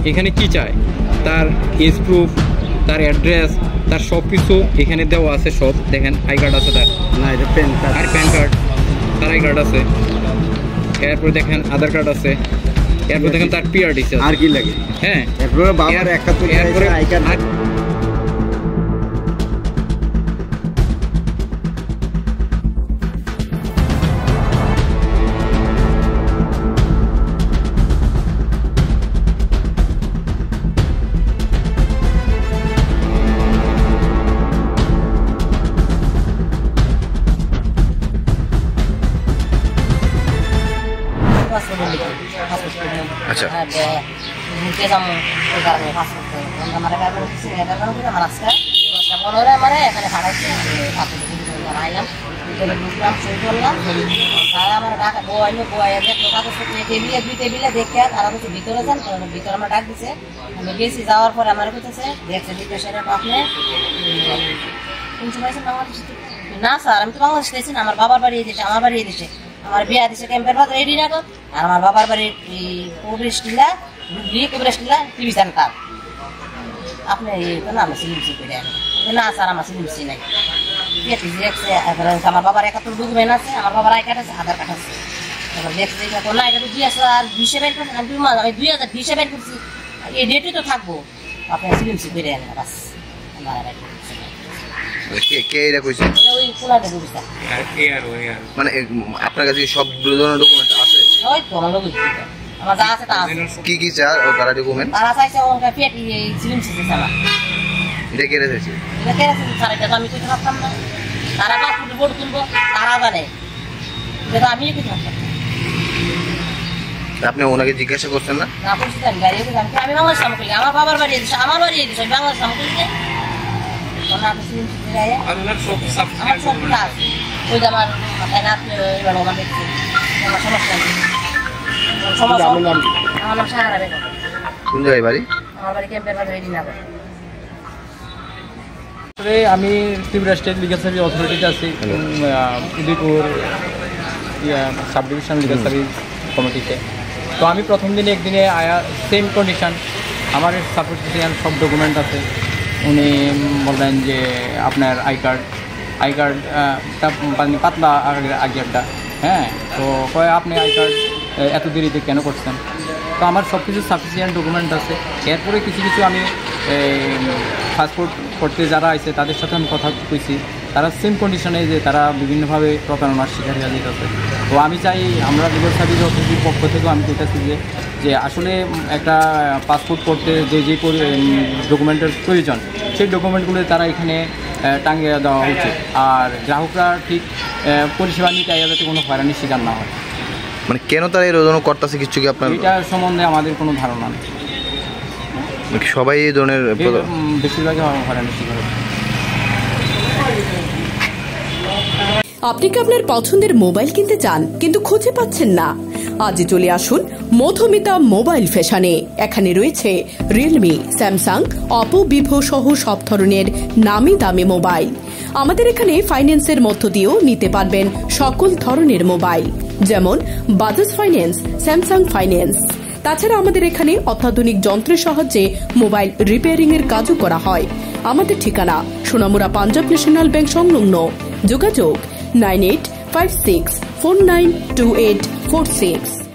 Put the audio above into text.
এখানে কি চায়, তার এজ প্রুফ, তার অ্যাড্রেস, তার সব কিছু এখানে দেওয়া আছে। সব দেখেন, আই কার্ড আছে তার, না এটা প্যান কার্ড, আর প্যান কার্ড, তার আই কার্ড আছে, এরপরে দেখেন আধার কার্ড আছে, এরপর দেখেন তার পিআরডিসি আছে। আর কি লাগে? হ্যাঁ, এরপরে বাবার 71 এরপরে আই কার্ড। আচ্ছা ভিতরে আমার ডাক দিছে, আমি গেছি, যাওয়ার পরে আমার বলতেছে দেখছে আপনি না স্যার, আমি তো বাংলাদেশ গেছি না, আমার বাবার বাড়ি দিয়েছে, আমার বাড়ি দিয়েছে, আমার বিয়া দিছে ক্যাম্পের বাদ রেডি না তো, আর আমার বাবার বাড়ির কুবরেস্টিলা টিভি সেন্টার। আপনি না আমি সিলিমসি করে না স্যার, আমার সিলিমসি নাই। আমার বাবার 71 ডকুমেন্ট আছে, আমার বাবার আই কার্ড আছে, আধার কার্ড আছে। দেখছি না, এটা তো 2020 বের করছি, আমি 2020 বের করছি, এই ডেটে তো থাকবো। আপনি সিলিমসি করে আনেন বাস। কে এটা কইছে? ওই কোলাতে ঢুকছে। মানে আপনার কাছে সব ধরনের ডকুমেন্ট আছে? ওই তো আমার লোক আমার যা আছে তা আছে। কি কি চাই ও তারা ডকুমেন্ট? তারা চাইছে ওনকা পেট সিলিমসি দিছে না। এটা কে রেখেছে? এটা কে রেখেছে স্যার, এটা তো আমি কইতে পারতাম না। তারা পাসপোর্ট বোর্ড তুলবো, তারা জানে, এটা আমি কইতে পারতাম না। আপনি ওনাকে জিজ্ঞাসা করছেন না? না করছি, আমি গাড়ি করে আমি বাংলাদেশ সামনে করি, আমার বাবার বাড়ি দিছে, আমার বাড়ি দিছে, বাংলাদেশ সামনে করি। আমার সব কাজ ওই যে আমার মাথায় নাচ এবার ওখান দেখছি, আমার সমস্যা নেই। আমার নাম সাহারা বেগম। কোন জায়গায় বাড়ি? আমার বাড়ি ক্যাম্পের বাজারে রেডিনগর। আমি ত্রিপুরা স্টেট লিগাল সার্ভিস অথরিটিতে আছি, Udaipur sub division legal service কমিটিতে। তো আমি প্রথম দিনে একদিনে আয়া সেম কন্ডিশন, আমার সাপোর্টিশিয়ান সব ডকুমেন্ট আছে। উনি বললেন যে আপনার আই কার্ডটা পাতলা আগেরটা, হ্যাঁ, তো কয় আপনি আই কার্ড এত দেরিতে কেন করছেন? তো আমার সব কিছু সাফিসিয়েন্ট ডকুমেন্ট আছে। এরপরে কিছু কিছু আমি পাসপোর্ট করতে যারা আছে তাদের সাথে আমি কথা কইছি, তারা সেম কন্ডিশনে যে তারা বিভিন্নভাবে প্রতারণার শিকার হয়ে যেতেছে। তো আমি চাই আমরা লিগাল সার্ভিস অথরিটির পক্ষ থেকেও আমি কইতেছি যে আসলে একটা পাসপোর্ট করতে যে ডকুমেন্টের প্রয়োজন, সেই ডকুমেন্টগুলো তারা এখানে টাঙিয়ে দেওয়া উচিত। আর গ্রাহকরা ঠিক পরিষেবা নিতে যাতে কোনো হয়রানির শিকার না হয়। মানে কেন তারা এই রোদন করতেছে কিছু কি আপনার এটা সম্বন্ধে আমাদের কোনো ধারণা নেই। সবাই এই ধরনের বেশিরভাগই হয়রানির শিকার হচ্ছে। আপনি কি আপনার পছন্দের মোবাইল কিনতে চান কিন্তু খুঁজে পাচ্ছেন না? আজই চলে আসুন মধুমিতা মোবাইল ফ্যাশনে। এখানে রয়েছে রিয়েলমি, স্যামসাং, অপো, ভিভো সহ সব ধরনের নামি দামি মোবাইল। আমাদের এখানে ফাইন্যান্সের মধ্য দিয়েও নিতে পারবেন সকল ধরনের মোবাইল, যেমন বাজাজ ফাইন্যান্স, স্যামসাং ফাইন্যান্স। তাছাড়া আমাদের এখানে অত্যাধুনিক যন্ত্রের সাহায্যে মোবাইল রিপেয়ারিং এর কাজও করা হয়। আমাদের ঠিকানা সোনামুড়া পাঞ্জাব ন্যাশনাল ব্যাংক সংলগ্ন। যোগাযোগ 9856492846।